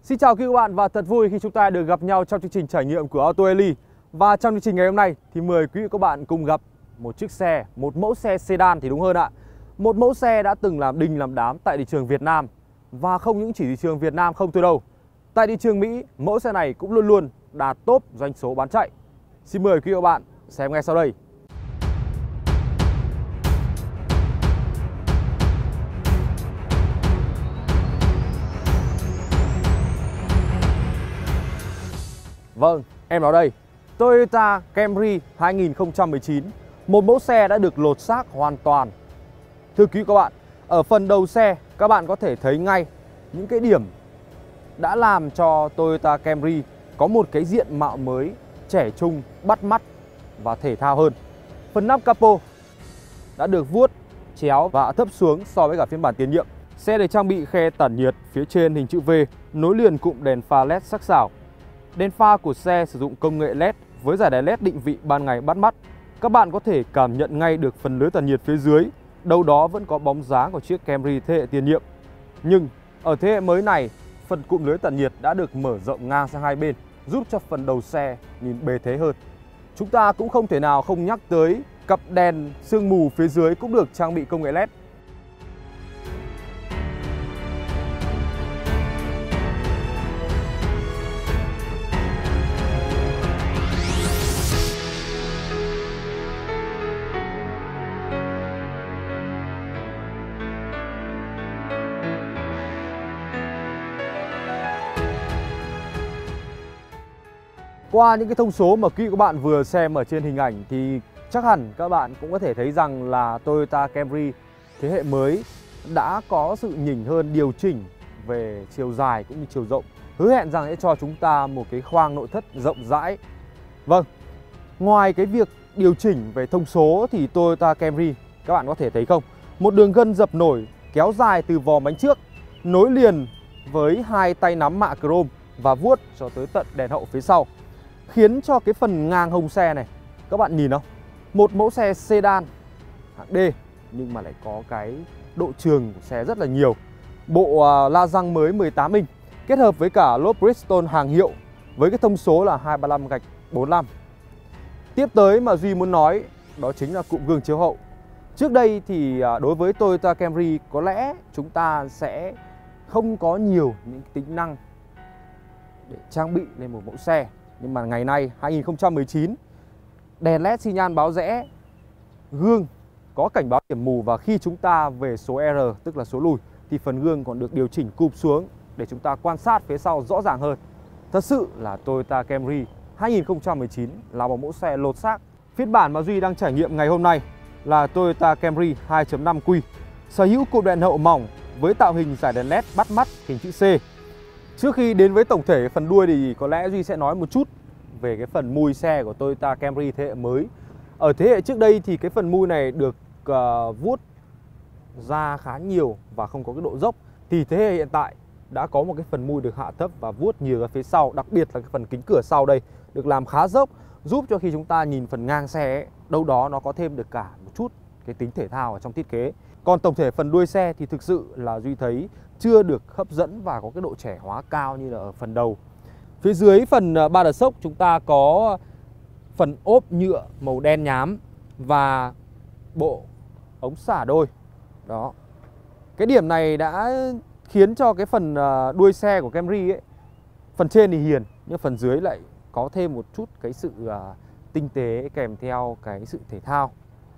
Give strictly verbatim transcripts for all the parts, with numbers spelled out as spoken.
Xin chào quý các bạn và thật vui khi chúng ta được gặp nhau trong chương trình trải nghiệm của Auto Ellie. Và trong chương trình ngày hôm nay thì mời quý vị các bạn cùng gặp một chiếc xe, một mẫu xe sedan thì đúng hơn ạ. Một mẫu xe đã từng làm đình làm đám tại thị trường Việt Nam. Và không những chỉ thị trường Việt Nam không thôi đâu. Tại thị trường Mỹ, mẫu xe này cũng luôn luôn đạt top doanh số bán chạy. Xin mời quý vị các bạn xem ngay sau đây. Vâng, em nói đây, Toyota Camry hai nghìn không trăm mười chín, một mẫu xe đã được lột xác hoàn toàn. Thưa quý vị các bạn, ở phần đầu xe các bạn có thể thấy ngay những cái điểm đã làm cho Toyota Camry có một cái diện mạo mới, trẻ trung, bắt mắt và thể thao hơn. Phần nắp capo đã được vuốt, chéo và thấp xuống so với cả phiên bản tiền nhiệm. Xe được trang bị khe tản nhiệt phía trên hình chữ V, nối liền cụm đèn pha led sắc sảo. Đèn pha của xe sử dụng công nghệ led với dải đèn led định vị ban ngày bắt mắt. Các bạn có thể cảm nhận ngay được phần lưới tản nhiệt phía dưới, đâu đó vẫn có bóng dáng của chiếc Camry thế hệ tiền nhiệm. Nhưng ở thế hệ mới này, phần cụm lưới tản nhiệt đã được mở rộng ngang sang hai bên, giúp cho phần đầu xe nhìn bề thế hơn. Chúng ta cũng không thể nào không nhắc tới cặp đèn sương mù phía dưới cũng được trang bị công nghệ led. Qua những cái thông số mà quý vị các bạn vừa xem ở trên hình ảnh thì chắc hẳn các bạn cũng có thể thấy rằng là Toyota Camry thế hệ mới đã có sự nhỉnh hơn, điều chỉnh về chiều dài cũng như chiều rộng, hứa hẹn rằng sẽ cho chúng ta một cái khoang nội thất rộng rãi. Vâng, ngoài cái việc điều chỉnh về thông số thì Toyota Camry, các bạn có thể thấy không, một đường gân dập nổi kéo dài từ vòm bánh trước nối liền với hai tay nắm mạ chrome và vuốt cho tới tận đèn hậu phía sau, khiến cho cái phần ngang hông xe này, các bạn nhìn không? Một mẫu xe sedan hạng D nhưng mà lại có cái độ trường của xe rất là nhiều. Bộ uh, la răng mới mười tám inch kết hợp với cả lốp Bridgestone hàng hiệu với cái thông số là hai ba lăm gạch bốn lăm. Tiếp tới mà Duy muốn nói đó chính là cụm gương chiếu hậu. Trước đây thì uh, đối với Toyota Camry có lẽ chúng ta sẽ không có nhiều những tính năng để trang bị lên một mẫu xe. Nhưng mà ngày nay hai nghìn không trăm mười chín, đèn led xi nhan báo rẽ, gương có cảnh báo điểm mù và khi chúng ta về số R tức là số lùi thì phần gương còn được điều chỉnh cụp xuống để chúng ta quan sát phía sau rõ ràng hơn. Thật sự là Toyota Camry hai nghìn không trăm mười chín là một mẫu xe lột xác. Phiên bản mà Duy đang trải nghiệm ngày hôm nay là Toyota Camry hai chấm năm Q, sở hữu cụm đèn hậu mỏng với tạo hình dải đèn led bắt mắt hình chữ C. Trước khi đến với tổng thể phần đuôi thì có lẽ Duy sẽ nói một chút về cái phần mui xe của Toyota Camry thế hệ mới. Ở thế hệ trước đây thì cái phần mui này được uh, vuốt ra khá nhiều và không có cái độ dốc. Thì thế hệ hiện tại đã có một cái phần mui được hạ thấp và vuốt nhiều ở phía sau, đặc biệt là cái phần kính cửa sau đây được làm khá dốc, giúp cho khi chúng ta nhìn phần ngang xe ấy, đâu đó nó có thêm được cả một chút cái tính thể thao ở trong thiết kế. Còn tổng thể phần đuôi xe thì thực sự là Duy thấy chưa được hấp dẫn và có cái độ trẻ hóa cao như là ở phần đầu. Phía dưới phần ba đợt sốc chúng ta có phần ốp nhựa màu đen nhám và bộ ống xả đôi. Đó. Cái điểm này đã khiến cho cái phần đuôi xe của Camry ấy, phần trên thì hiền nhưng phần dưới lại có thêm một chút cái sự tinh tế kèm theo cái sự thể thao.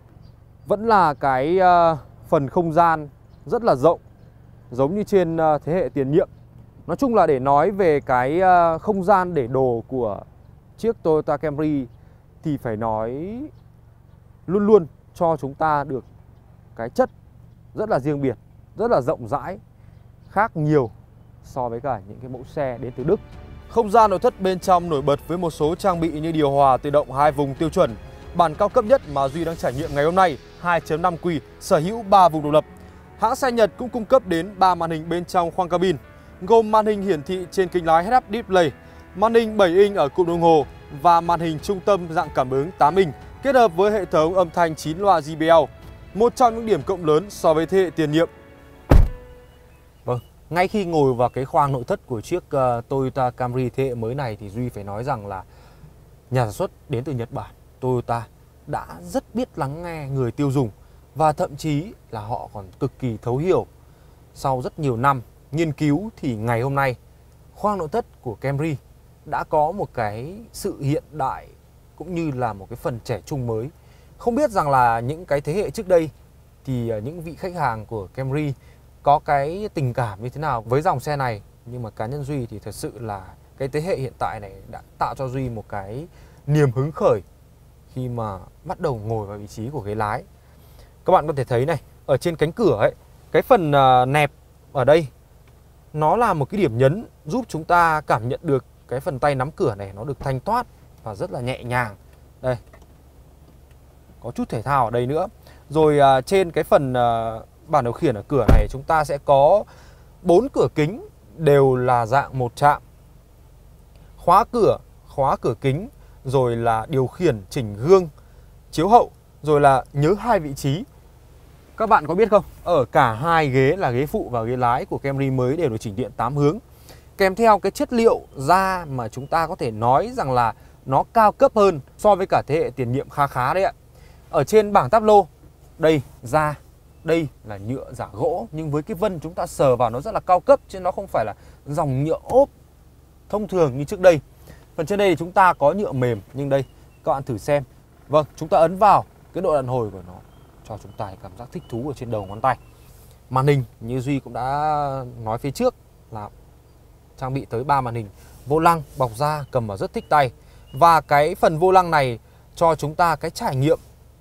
Vẫn là cái phần không gian rất là rộng, giống như trên thế hệ tiền nhiệm. Nói chung là để nói về cái không gian để đồ của chiếc Toyota Camry thì phải nói luôn luôn cho chúng ta được cái chất rất là riêng biệt, rất là rộng rãi, khác nhiều so với cả những cái mẫu xe đến từ Đức. Không gian nội thất bên trong nổi bật với một số trang bị như điều hòa tự động hai vùng tiêu chuẩn. Bản cao cấp nhất mà Duy đang trải nghiệm ngày hôm nay hai chấm năm Q sở hữu ba vùng độc lập. Hãng xe Nhật cũng cung cấp đến ba màn hình bên trong khoang cabin, gồm màn hình hiển thị trên kính lái Head-Up Display, màn hình bảy inch ở cụm đồng hồ và màn hình trung tâm dạng cảm ứng tám inch kết hợp với hệ thống âm thanh chín loa J B L, một trong những điểm cộng lớn so với thế hệ tiền nhiệm. Vâng, Ngay khi ngồi vào cái khoang nội thất của chiếc uh, Toyota Camry thế hệ mới này thì Duy phải nói rằng là nhà sản xuất đến từ Nhật Bản, Toyota đã rất biết lắng nghe người tiêu dùng và thậm chí là họ còn cực kỳ thấu hiểu. Sau rất nhiều năm nghiên cứu thì ngày hôm nay khoang nội thất của Camry đã có một cái sự hiện đại cũng như là một cái phần trẻ trung mới. Không biết rằng là những cái thế hệ trước đây thì những vị khách hàng của Camry có cái tình cảm như thế nào với dòng xe này, nhưng mà cá nhân Duy thì thật sự là cái thế hệ hiện tại này đã tạo cho Duy một cái niềm hứng khởi khi mà bắt đầu ngồi vào vị trí của ghế lái. Các bạn có thể thấy này, ở trên cánh cửa ấy, cái phần nẹp ở đây nó là một cái điểm nhấn giúp chúng ta cảm nhận được cái phần tay nắm cửa này nó được thanh thoát và rất là nhẹ nhàng. Đây, có chút thể thao ở đây nữa. Rồi à, trên cái phần à, bảng điều khiển ở cửa này chúng ta sẽ có bốn cửa kính đều là dạng một chạm. Khóa cửa, khóa cửa kính, rồi là điều khiển chỉnh gương, chiếu hậu, rồi là nhớ hai vị trí. Các bạn có biết không, ở cả hai ghế là ghế phụ và ghế lái của Camry mới đều được chỉnh điện tám hướng. Kèm theo cái chất liệu da mà chúng ta có thể nói rằng là nó cao cấp hơn so với cả thế hệ tiền nhiệm khá khá đấy ạ. Ở trên bảng táp lô, đây da, đây là nhựa giả gỗ, nhưng với cái vân chúng ta sờ vào nó rất là cao cấp, chứ nó không phải là dòng nhựa ốp thông thường như trước đây. Phần trên đây thì chúng ta có nhựa mềm, nhưng đây các bạn thử xem. Vâng, chúng ta ấn vào cái độ đàn hồi của nó cho chúng ta cảm giác thích thú ở trên đầu ngón tay. Màn hình như Duy cũng đã nói phía trước là trang bị tới ba màn hình. Vô lăng bọc da cầm vào rất thích tay. Và cái phần vô lăng này cho chúng ta cái trải nghiệm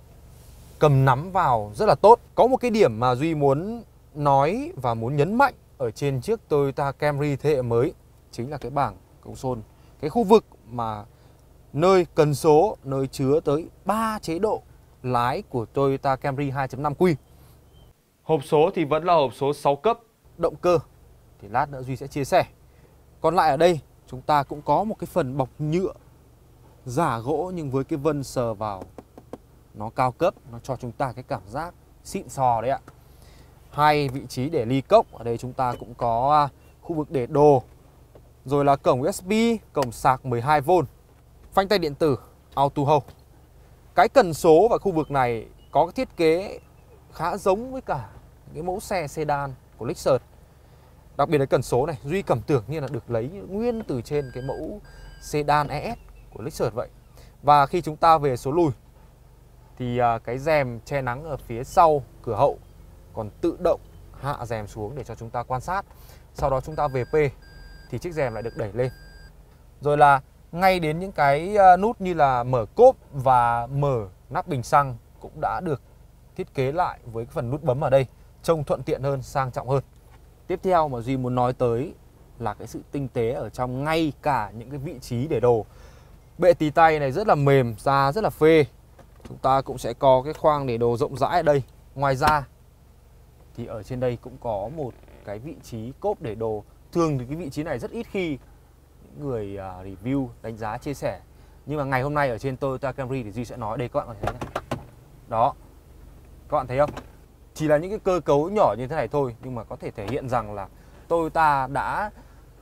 cầm nắm vào rất là tốt. Có một cái điểm mà Duy muốn nói và muốn nhấn mạnh ở trên chiếc Toyota Camry thế hệ mới chính là cái bảng console, cái khu vực mà nơi cần số, nơi chứa tới ba chế độ lái của Toyota Camry hai chấm năm Q. Hộp số thì vẫn là hộp số sáu cấp. Động cơ thì lát nữa Duy sẽ chia sẻ. Còn lại ở đây chúng ta cũng có một cái phần bọc nhựa giả gỗ, nhưng với cái vân sờ vào nó cao cấp, nó cho chúng ta cái cảm giác xịn sò đấy ạ. Hai vị trí để ly cốc, ở đây chúng ta cũng có khu vực để đồ, rồi là cổng u ét bê, cổng sạc mười hai vôn, phanh tay điện tử Auto Hold. Cái cần số và khu vực này có cái thiết kế khá giống với cả cái mẫu xe sedan của Lexus. Đặc biệt là cần số này, Duy cảm tưởng như là được lấy nguyên từ trên cái mẫu sedan e ét của Lexus vậy. Và khi chúng ta về số lùi thì cái rèm che nắng ở phía sau cửa hậu còn tự động hạ rèm xuống để cho chúng ta quan sát. Sau đó chúng ta về P thì chiếc rèm lại được đẩy lên. Rồi là ngay đến những cái nút như là mở cốp và mở nắp bình xăng cũng đã được thiết kế lại với cái phần nút bấm ở đây, trông thuận tiện hơn, sang trọng hơn. Tiếp theo mà Duy muốn nói tới là cái sự tinh tế ở trong ngay cả những cái vị trí để đồ. Bệ tì tay này rất là mềm, da rất là phê. Chúng ta cũng sẽ có cái khoang để đồ rộng rãi ở đây. Ngoài ra thì ở trên đây cũng có một cái vị trí cốp để đồ. Thường thì cái vị trí này rất ít khi những người review, đánh giá, chia sẻ. Nhưng mà ngày hôm nay ở trên Toyota Camry thì Duy sẽ nói. Đây các bạn có thấy này. Đó, các bạn thấy không? Chỉ là những cái cơ cấu nhỏ như thế này thôi, nhưng mà có thể thể hiện rằng là Toyota đã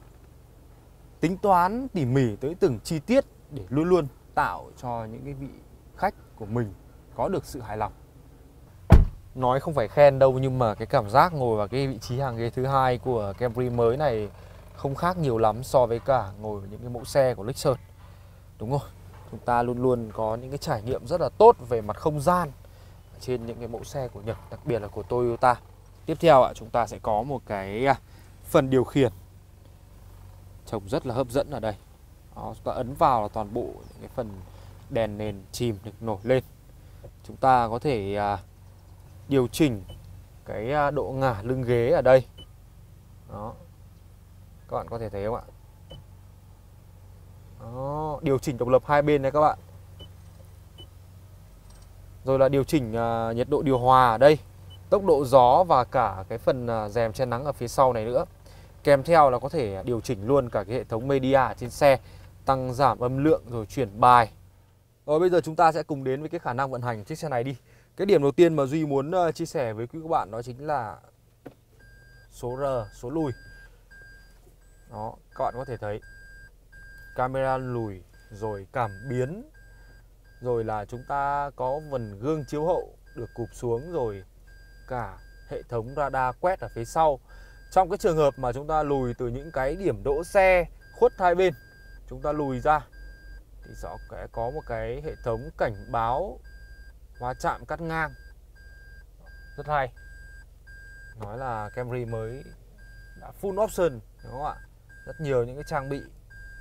tính toán tỉ mỉ tới từng chi tiết để luôn luôn tạo cho những cái vị khách của mình có được sự hài lòng. Nói không phải khen đâu, nhưng mà cái cảm giác ngồi vào cái vị trí hàng ghế thứ hai của Camry mới này không khác nhiều lắm so với cả ngồi vào những cái mẫu xe của Lexus. Đúng rồi, chúng ta luôn luôn có những cái trải nghiệm rất là tốt về mặt không gian trên những cái mẫu xe của Nhật, đặc biệt là của Toyota. Tiếp theo ạ, chúng ta sẽ có một cái phần điều khiển trông rất là hấp dẫn ở đây. Đó, chúng ta ấn vào là toàn bộ những cái phần đèn nền chìm được nổi lên. Chúng ta có thể à, điều chỉnh cái độ ngả lưng ghế ở đây. Đó, các bạn có thể thấy không ạ? Đó, điều chỉnh độc lập hai bên này các bạn. Rồi là điều chỉnh uh, nhiệt độ điều hòa ở đây, tốc độ gió và cả cái phần uh, rèm che nắng ở phía sau này nữa. Kèm theo là có thể điều chỉnh luôn cả cái hệ thống media ở trên xe, tăng giảm âm lượng rồi chuyển bài. Rồi bây giờ chúng ta sẽ cùng đến với cái khả năng vận hành chiếc xe này đi. Cái điểm đầu tiên mà Duy muốn uh, chia sẻ với quý các bạn đó chính là số R, số lùi. Đó, các bạn có thể thấy camera lùi, rồi cảm biến, rồi là chúng ta có phần gương chiếu hậu được cụp xuống, rồi cả hệ thống radar quét ở phía sau. Trong cái trường hợp mà chúng ta lùi từ những cái điểm đỗ xe khuất hai bên, chúng ta lùi ra thì sẽ có một cái hệ thống cảnh báo va chạm cắt ngang rất hay. Nói là Camry mới đã full option, đúng không ạ? Rất nhiều những cái trang bị.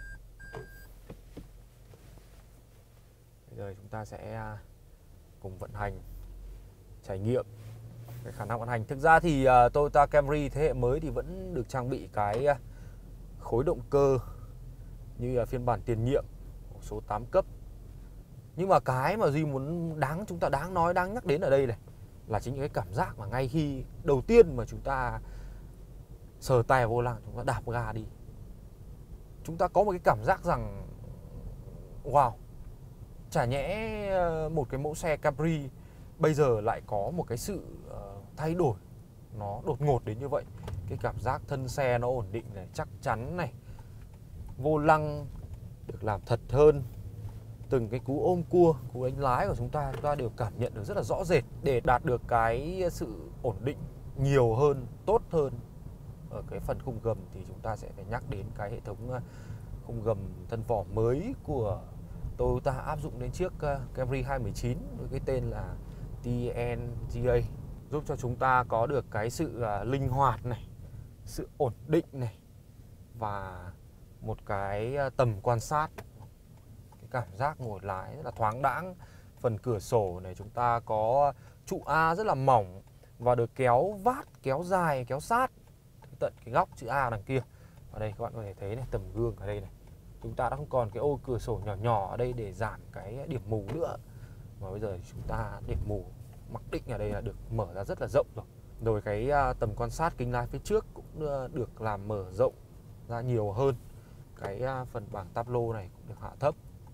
Bây giờ chúng ta sẽ cùng vận hành, trải nghiệm cái khả năng vận hành. Thực ra thì uh, Toyota Camry thế hệ mới thì vẫn được trang bị cái uh, khối động cơ như uh, phiên bản tiền nhiệm số tám cấp. Nhưng mà cái mà Duy muốn đáng chúng ta đáng nói, đáng nhắc đến ở đây này là chính cái cảm giác mà ngay khi đầu tiên mà chúng ta sờ tay vô lăng, chúng ta đạp ga đi, chúng ta có một cái cảm giác rằng wow, chả nhẽ một cái mẫu xe Camry bây giờ lại có một cái sự thay đổi nó đột ngột đến như vậy. Cái cảm giác thân xe nó ổn định này, chắc chắn này, vô lăng được làm thật hơn, từng cái cú ôm cua, cú đánh lái của chúng ta chúng ta đều cảm nhận được rất là rõ rệt. Để đạt được cái sự ổn định nhiều hơn, tốt hơn ở cái phần khung gầm thì chúng ta sẽ phải nhắc đến cái hệ thống khung gầm thân vỏ mới của Toyota áp dụng đến chiếc Camry hai một chín với cái tên là tê en giê a, giúp cho chúng ta có được cái sự linh hoạt này, sự ổn định này và một cái tầm quan sát, cái cảm giác ngồi lái rất là thoáng đãng. Phần cửa sổ này chúng ta có trụ A rất là mỏng và được kéo vát, kéo dài, kéo sát tận cái góc chữ A đằng kia. Ở đây các bạn có thể thấy này, tấm gương ở đây này, chúng ta đã không còn cái ô cửa sổ nhỏ nhỏ ở đây để giảm cái điểm mù nữa, mà bây giờ chúng ta điểm mù mặc định ở đây là được mở ra rất là rộng rồi. Rồi cái tầm quan sát kính lái phía trước cũng được làm mở rộng ra nhiều hơn. Cái phần bảng táp lô này cũng được hạ thấp.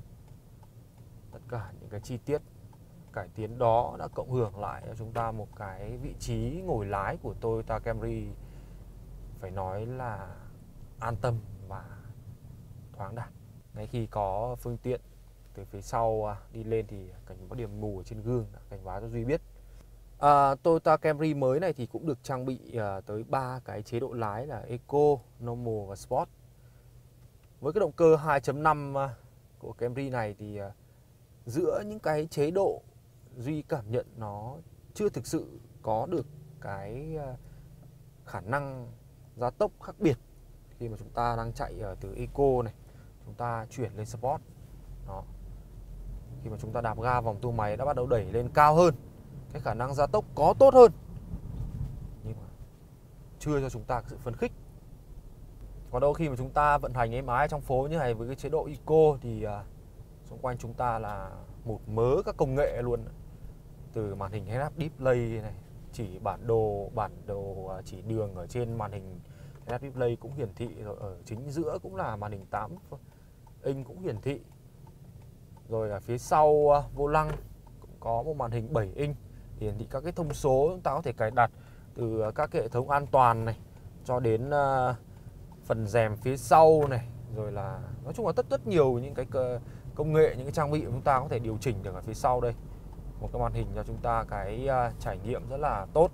Tất cả những cái chi tiết cải tiến đó đã cộng hưởng lại cho chúng ta một cái vị trí ngồi lái của Toyota Camry phải nói là an tâm và thoáng đạt. Ngay khi có phương tiện từ phía sau đi lên thì cảnh báo điểm mù ở trên gương đã cảnh báo cho Duy biết. À, Toyota Camry mới này thì cũng được trang bị uh, tới ba cái chế độ lái là Eco, Normal và Sport. Với cái động cơ hai chấm năm uh, của Camry này thì uh, giữa những cái chế độ Duy cảm nhận nó chưa thực sự có được cái uh, khả năng gia tốc khác biệt khi mà chúng ta đang chạy uh, từ Eco này, chúng ta chuyển lên Sport. Đó. Khi mà chúng ta đạp ga, vòng tua máy đã bắt đầu đẩy lên cao hơn, cái khả năng gia tốc có tốt hơn, nhưng mà chưa cho chúng ta sự phấn khích. Còn đâu khi mà chúng ta vận hành êm ái trong phố như này với cái chế độ Eco thì uh, xung quanh chúng ta là một mớ các công nghệ luôn. Từ màn hình head-up display này, chỉ bản đồ, bản đồ chỉ đường ở trên màn hình head-up display cũng hiển thị, rồi ở chính giữa cũng là màn hình tám inch cũng hiển thị. Rồi ở phía sau uh, vô lăng cũng có một màn hình bảy inch hiển thị các cái thông số chúng ta có thể cài đặt, từ các cái hệ thống an toàn này cho đến uh, phần rèm phía sau này, rồi là nói chung là tất rất nhiều những cái công nghệ, những cái trang bị chúng ta có thể điều chỉnh được ở phía sau đây. Một cái màn hình cho chúng ta cái uh, trải nghiệm rất là tốt.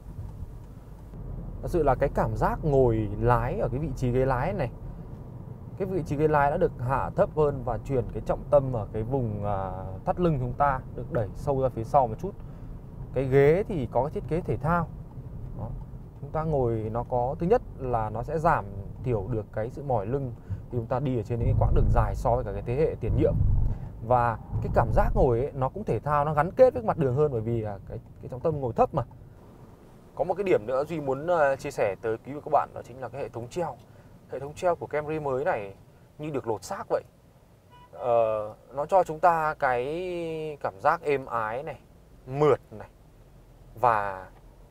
Thật sự là cái cảm giác ngồi lái ở cái vị trí ghế lái này, cái vị trí ghế lái đã được hạ thấp hơn và chuyển cái trọng tâm ở cái vùng uh, thắt lưng chúng ta được đẩy sâu ra phía sau một chút. Cái ghế thì có cái thiết kế thể thao. Đó. Chúng ta ngồi nó có, thứ nhất là nó sẽ giảm thiểu được cái sự mỏi lưng khi chúng ta đi ở trên những cái quãng đường dài so với cả cái thế hệ tiền nhiệm. Và cái cảm giác ngồi ấy, nó cũng thể thao, nó gắn kết với mặt đường hơn, bởi vì cái, cái trọng tâm ngồi thấp mà. Có một cái điểm nữa Duy muốn uh, chia sẻ tới quý vị các bạn, đó chính là cái hệ thống treo. Hệ thống treo của Camry mới này như được lột xác vậy. Ờ, nó cho chúng ta cái cảm giác êm ái này, mượt này, và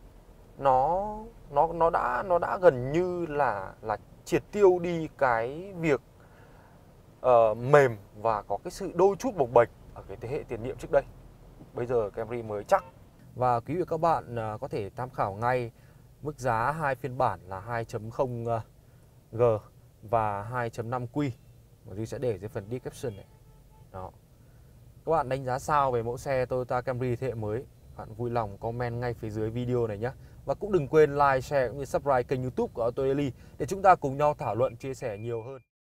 nó nó nó đã nó đã gần như là là triệt tiêu đi cái việc uh, mềm và có cái sự đôi chút bồng bềnh ở cái thế hệ tiền nhiệm trước đây. Bây giờ Camry mới chắc. Và quý vị các bạn uh, có thể tham khảo ngay mức giá hai phiên bản là hai chấm không G và hai chấm năm Q mà Duy sẽ để dưới phần description này. Đó. Các bạn đánh giá sao về mẫu xe Toyota Camry thế hệ mới? Bạn vui lòng comment ngay phía dưới video này nhé. Và cũng đừng quên like, share cũng như subscribe kênh YouTube của Auto Daily để chúng ta cùng nhau thảo luận, chia sẻ nhiều hơn.